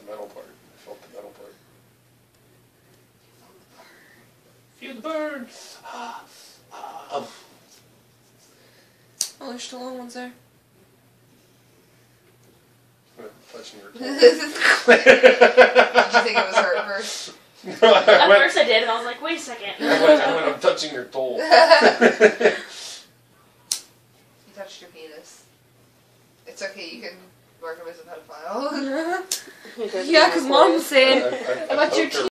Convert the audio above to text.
metal part. I felt the metal part. Feel the burn! Oh, there's still long ones there. Touching your toe. Did you think it was hurt first? At first I did, and I was like, wait a second. I'm touching your toe. You touched your penis. It's okay, you can mark him as a pedophile. Yeah, because Mom was saying about your